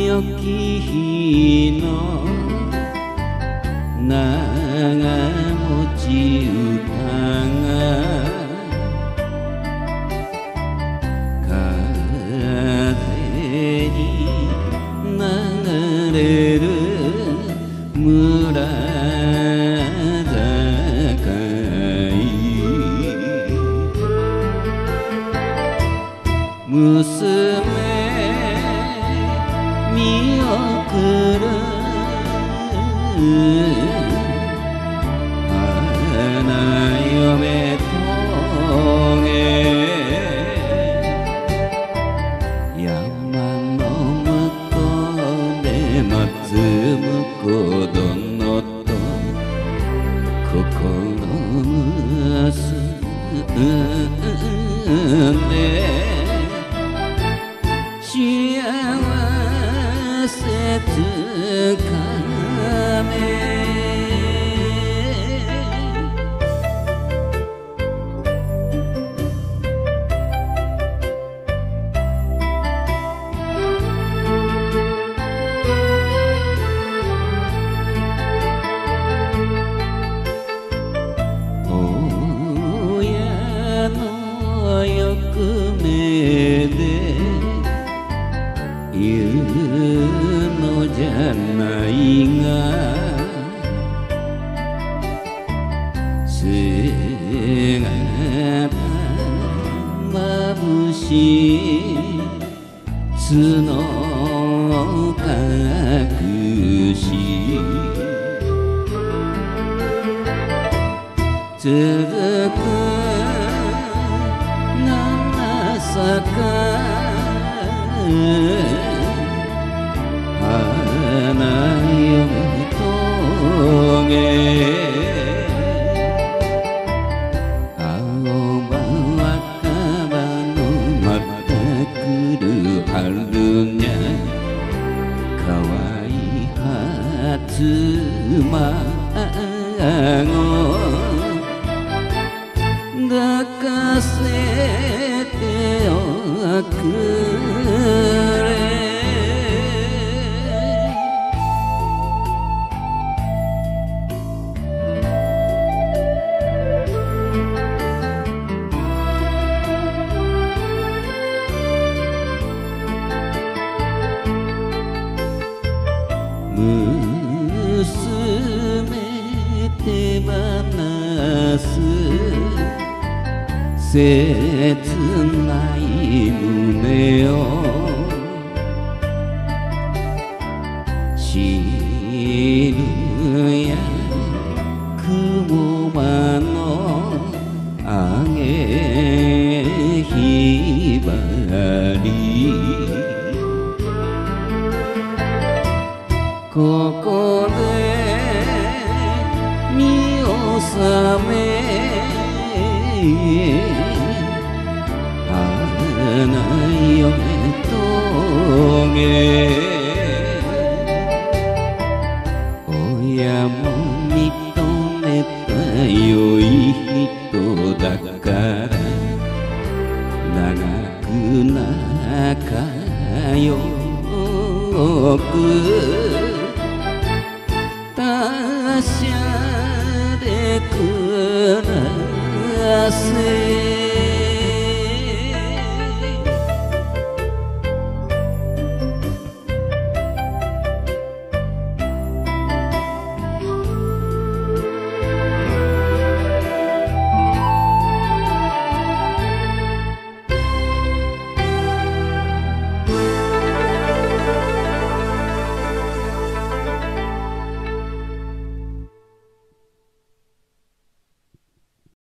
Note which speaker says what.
Speaker 1: よき日の長持ち歌が風に流れる村坂娘見送る花嫁峠山の向こうで待つ婿殿と心結んで幸せつかめ親の欲目で言うのじゃないが姿眩しい角隠し続く七坂花嫁峠青葉若葉のまた来る春にゃかわい初孫抱かせておくれ娘手放す切ない胸を死ぬや雲間のあげひばりここで見納め花嫁峠親も認めた良い人だから長く仲良く達者で暮らせ